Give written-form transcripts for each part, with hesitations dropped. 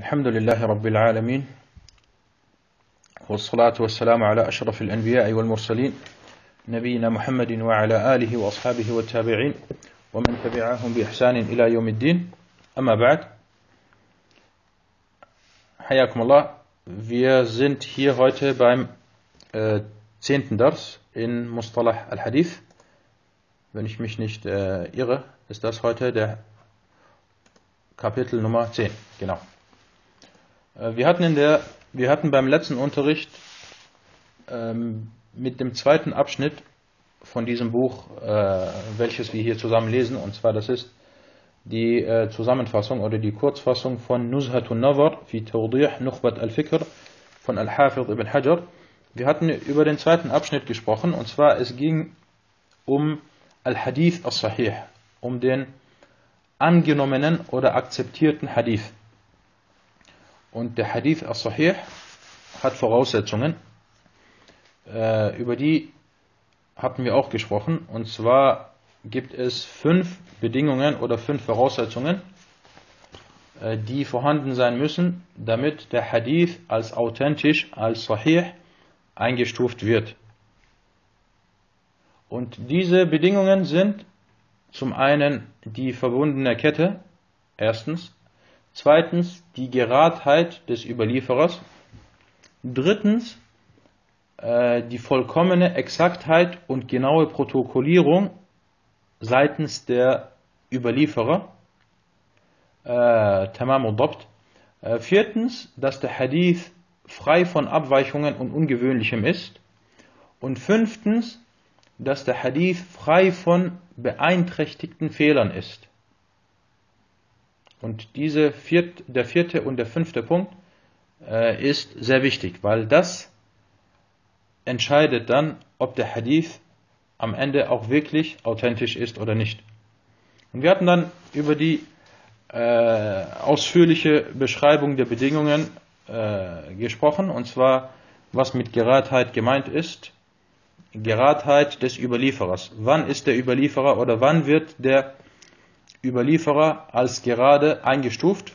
الحمد لله رب العالمين والصلاة والسلام على أشرف الأنبياء والمرسلين نبينا محمد وعلى آله وأصحابه والتابعين ومن تبعهم بإحسان إلى يوم الدين أما بعد حياكم الله. Wir sind hier heute beim 10. Dars in Mustalah al-Hadith. Wenn ich mich nicht irre, ist das heute der Kapitel Nummer 10. Genau. Wir hatten beim letzten Unterricht mit dem zweiten Abschnitt von diesem Buch, welches wir hier zusammen lesen, und zwar das ist die Zusammenfassung oder die Kurzfassung von Nuzhatun Nazar fi Tawdih Nukhbat al-Fikr von Al-Hafidh ibn Hajar. Wir hatten über den zweiten Abschnitt gesprochen, und zwar es ging um Al-Hadith al-Sahih, um den angenommenen oder akzeptierten Hadith. Und der Hadith al-Sahih hat Voraussetzungen, über die hatten wir auch gesprochen, und zwar gibt es 5 Bedingungen oder 5 Voraussetzungen, die vorhanden sein müssen, damit der Hadith als authentisch, als Sahih eingestuft wird. Und diese Bedingungen sind zum einen die verbundene Kette, erstens, zweitens die Geradheit des Überlieferers, drittens die vollkommene Exaktheit und genaue Protokollierung seitens der Überlieferer, Tamam al-Dabt, viertens, dass der Hadith frei von Abweichungen und Ungewöhnlichem ist, und fünftens, dass der Hadith frei von beeinträchtigten Fehlern ist. Und der 4. und der 5. Punkt ist sehr wichtig, weil das entscheidet dann, ob der Hadith am Ende auch wirklich authentisch ist oder nicht. Und wir hatten dann über die ausführliche Beschreibung der Bedingungen gesprochen, und zwar, was mit Geradheit gemeint ist. Geradheit des Überlieferers. Wann ist der Überlieferer oder wann wird der Überlieferer als gerade eingestuft?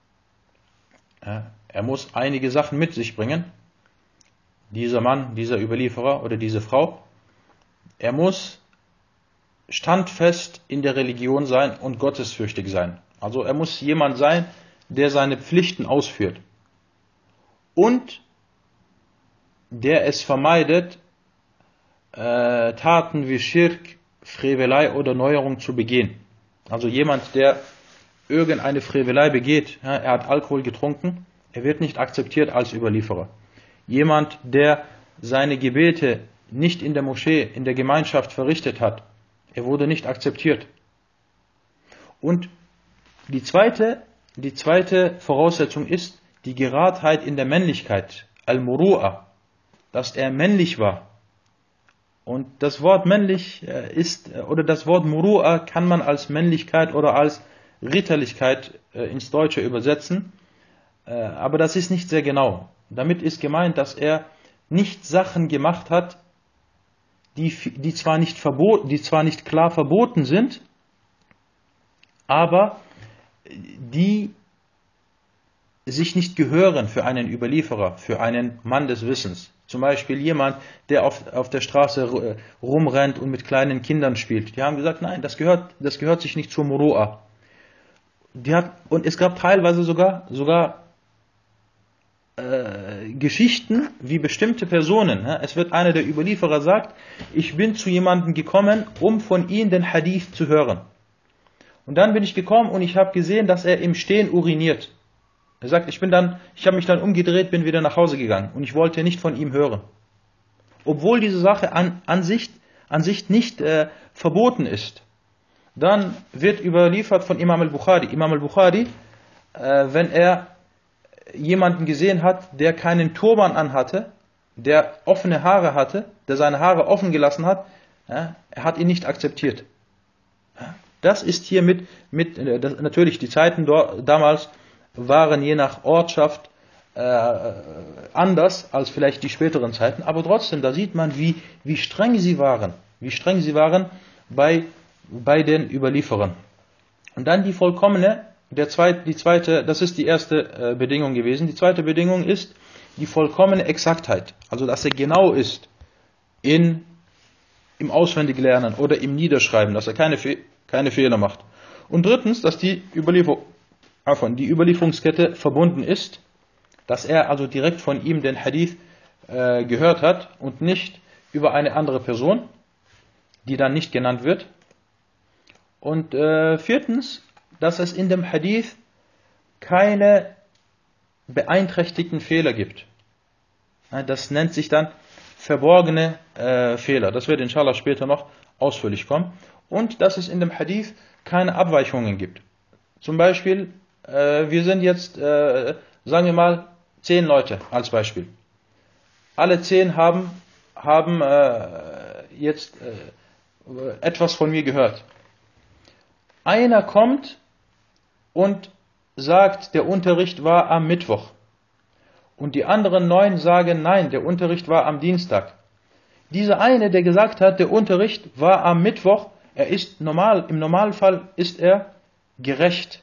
Er muss einige Sachen mit sich bringen. Dieser Mann, dieser Überlieferer oder diese Frau. Er muss standfest in der Religion sein und gottesfürchtig sein. Also er muss jemand sein, der seine Pflichten ausführt. Und der es vermeidet, Taten wie Schirk, Frevelei oder Neuerung zu begehen. Also jemand, der irgendeine Frevelei begeht, er hat Alkohol getrunken, er wird nicht akzeptiert als Überlieferer. Jemand, der seine Gebete nicht in der Moschee, in der Gemeinschaft verrichtet hat, er wurde nicht akzeptiert. Und die zweite Voraussetzung ist die Geradheit in der Männlichkeit, Al-Muru'a, dass er männlich war. Und das Wort männlich das Wort Muru'a kann man als Männlichkeit oder als Ritterlichkeit ins Deutsche übersetzen, aber das ist nicht sehr genau. Damit ist gemeint, dass er nicht Sachen gemacht hat, die zwar nicht klar verboten sind, aber die sich nicht gehören für einen Überlieferer, für einen Mann des Wissens. Zum Beispiel jemand, der auf der Straße rumrennt und mit kleinen Kindern spielt. Die haben gesagt, nein, das gehört sich nicht zur Muru'a. Und es gab teilweise sogar Geschichten, wie bestimmte Personen. Es wird einer der Überlieferer sagt, ich bin zu jemandem gekommen, um von ihm den Hadith zu hören. Und dann bin ich gekommen und ich habe gesehen, dass er im Stehen uriniert. Er sagt, ich habe mich dann umgedreht, bin wieder nach Hause gegangen und ich wollte nicht von ihm hören. Obwohl diese Sache an sich nicht verboten ist. Dann wird überliefert von Imam al-Bukhari. Imam al-Bukhari, wenn er jemanden gesehen hat, der keinen Turban anhatte, der offene Haare hatte, der seine Haare offen gelassen hat, er hat ihn nicht akzeptiert. Das ist hier natürlich die Zeiten damals waren je nach Ortschaft anders als vielleicht die späteren Zeiten, aber trotzdem, da sieht man, wie streng sie waren bei den Überlieferern. Und dann die vollkommene das ist die erste Bedingung gewesen. Die zweite Bedingung ist die vollkommene Exaktheit. Also, dass er genau ist im Auswendiglernen oder im Niederschreiben, dass er keine Fehler macht. Und drittens, dass die Überlieferungskette verbunden ist, dass er also direkt von ihm den Hadith gehört hat und nicht über eine andere Person, die dann nicht genannt wird. Und viertens, dass es in dem Hadith keine beeinträchtigten Fehler gibt. Das nennt sich dann verborgene Fehler. Das wird inshallah später noch ausführlich kommen. Und dass es in dem Hadith keine Abweichungen gibt. Zum Beispiel, wir sind jetzt, sagen wir mal, 10 Leute als Beispiel. Alle 10 haben jetzt etwas von mir gehört. Einer kommt und sagt, der Unterricht war am Mittwoch. Und die anderen 9 sagen, nein, der Unterricht war am Dienstag. Dieser eine, der gesagt hat, der Unterricht war am Mittwoch, im Normalfall ist er gerecht.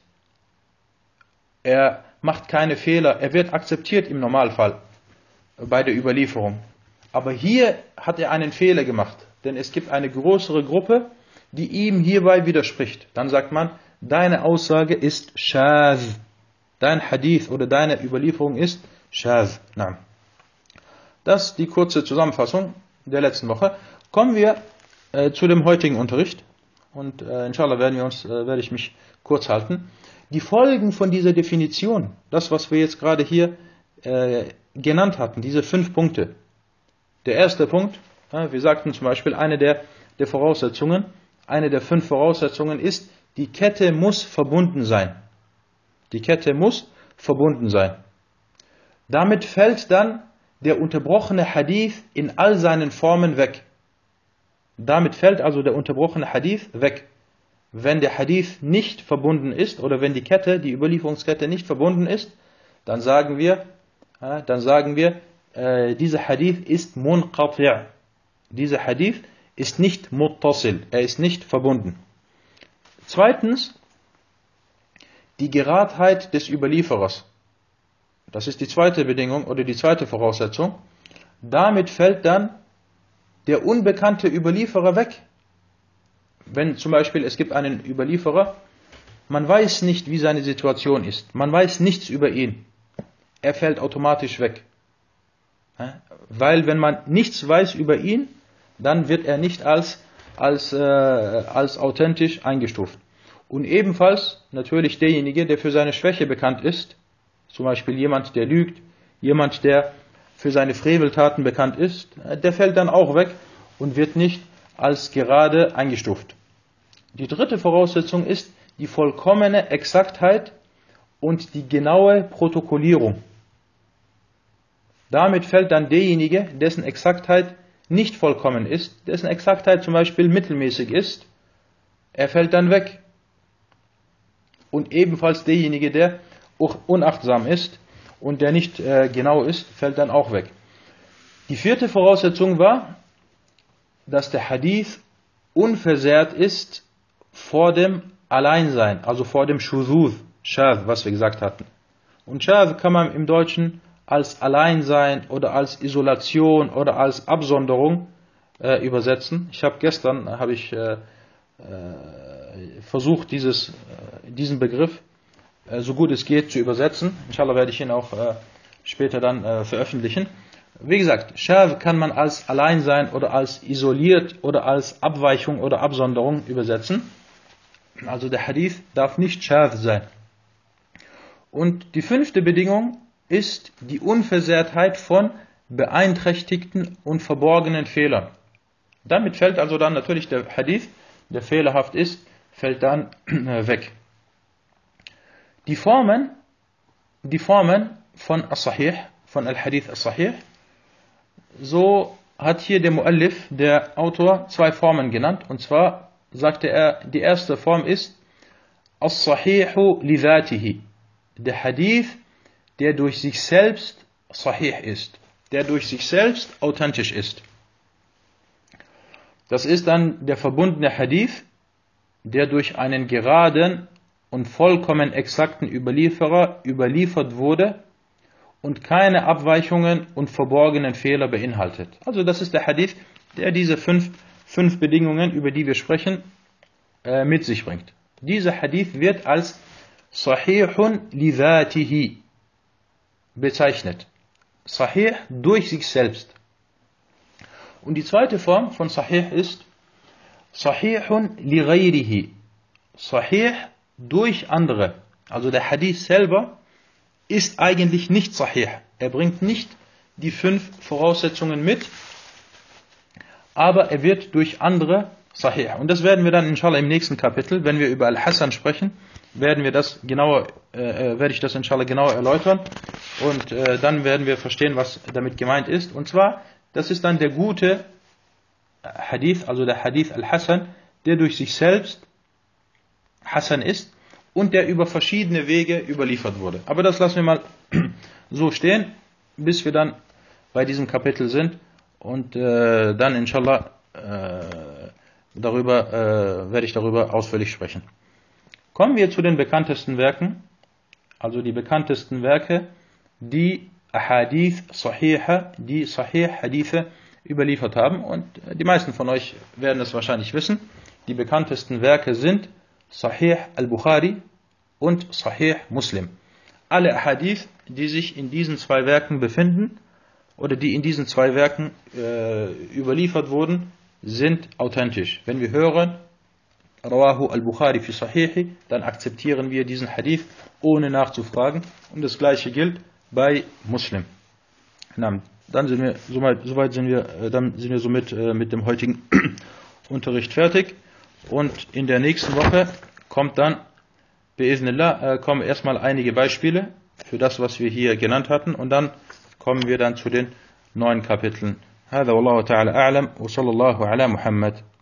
Er macht keine Fehler, er wird akzeptiert im Normalfall bei der Überlieferung. Aber hier hat er einen Fehler gemacht, denn es gibt eine größere Gruppe, die ihm hierbei widerspricht. Dann sagt man, deine Aussage ist Shadh. Dein Hadith oder deine Überlieferung ist Shadh. Das ist die kurze Zusammenfassung der letzten Woche. Kommen wir zu dem heutigen Unterricht. Und inshallah werde ich mich kurz halten. Die Folgen von dieser Definition, das was wir jetzt gerade hier genannt hatten, diese 5 Punkte. Der erste Punkt, wir sagten zum Beispiel, eine der Voraussetzungen, eine der 5 Voraussetzungen ist, die Kette muss verbunden sein. Die Kette muss verbunden sein. Damit fällt dann der unterbrochene Hadith in all seinen Formen weg. Damit fällt also der unterbrochene Hadith weg. Wenn der Hadith nicht verbunden ist oder wenn die Überlieferungskette nicht verbunden ist, dann sagen wir, dieser Hadith ist munqati'. Dieser Hadith ist nicht muttasil, er ist nicht verbunden. Zweitens, die Geradheit des Überlieferers. Das ist die zweite Bedingung oder die zweite Voraussetzung. Damit fällt dann der unbekannte Überlieferer weg. Wenn zum Beispiel es gibt einen Überlieferer, man weiß nicht, wie seine Situation ist, man weiß nichts über ihn, er fällt automatisch weg. Weil wenn man nichts weiß über ihn, dann wird er nicht als authentisch eingestuft. Und ebenfalls natürlich derjenige, der für seine Schwäche bekannt ist, zum Beispiel jemand, der lügt, jemand, der für seine Freveltaten bekannt ist, der fällt dann auch weg und wird nicht als gerade eingestuft. Die dritte Voraussetzung ist die vollkommene Exaktheit und die genaue Protokollierung. Damit fällt dann derjenige, dessen Exaktheit nicht vollkommen ist, dessen Exaktheit zum Beispiel mittelmäßig ist, er fällt dann weg. Und ebenfalls derjenige, der auch unachtsam ist und der nicht genau ist, fällt dann auch weg. Die vierte Voraussetzung war, dass der Hadith unversehrt ist vor dem Alleinsein, also vor dem Shuzuz, Shadh, was wir gesagt hatten. Und Shadh kann man im Deutschen als Alleinsein oder als Isolation oder als Absonderung übersetzen. Gestern habe ich versucht, diesen Begriff so gut es geht zu übersetzen. Inshallah werde ich ihn auch später dann veröffentlichen. Wie gesagt, Shadh kann man als Alleinsein oder als isoliert oder als Abweichung oder Absonderung übersetzen. Also der Hadith darf nicht Shadh sein. Und die 5. Bedingung ist die Unversehrtheit von beeinträchtigten und verborgenen Fehlern. Damit fällt also dann natürlich der Hadith, der fehlerhaft ist, fällt dann weg. Die Formen von As-Sahih, von Al-Hadith As-Sahih, so hat hier der Muallif, der Autor, 2 Formen genannt. Und zwar sagte er, die erste Form ist As-Sahihu li dhatihi. Der Hadith, der durch sich selbst sahih ist, der durch sich selbst authentisch ist. Das ist dann der verbundene Hadith, der durch einen geraden und vollkommen exakten Überlieferer überliefert wurde und keine Abweichungen und verborgenen Fehler beinhaltet. Also das ist der Hadith, der diese fünf Bedingungen, über die wir sprechen, mit sich bringt. Dieser Hadith wird als Sahihun li dhatihi bezeichnet. Sahih durch sich selbst. Und die zweite Form von Sahih ist Sahihun li ghayrihi. Sahih durch andere. Also der Hadith selber ist eigentlich nicht Sahih. Er bringt nicht die 5 Voraussetzungen mit, aber er wird durch andere Sahih. Und das werden wir dann inshallah im nächsten Kapitel, wenn wir über Al-Hasan sprechen, werde ich das inshallah genauer erläutern und dann werden wir verstehen, was damit gemeint ist. Und zwar, das ist dann der gute Hadith, also der Hadith Al-Hasan, der durch sich selbst Hasan ist und der über verschiedene Wege überliefert wurde. Aber das lassen wir mal so stehen, bis wir dann bei diesem Kapitel sind und dann inshallah werde ich darüber ausführlich sprechen. Kommen wir zu den bekanntesten Werken, also die bekanntesten Werke, die Ahadith Sahiha, die Sahih Hadithe überliefert haben. Und die meisten von euch werden es wahrscheinlich wissen. Die bekanntesten Werke sind Sahih al-Bukhari und Sahih Muslim. Alle Ahadith, die sich in diesen 2 Werken befinden oder die in diesen 2 Werken überliefert wurden, sind authentisch. Wenn wir hören Rawahu al-Bukhari fi Sahihi, dann akzeptieren wir diesen Hadith ohne nachzufragen. Und das gleiche gilt bei Muslim. Dann sind wir somit mit dem heutigen Unterricht fertig. Und in der nächsten Woche kommt dann kommen erstmal einige Beispiele für das, was wir hier genannt hatten. Und dann kommen wir dann zu den 9 Kapiteln. هذا والله تعالى أعلم وصلى الله على محمد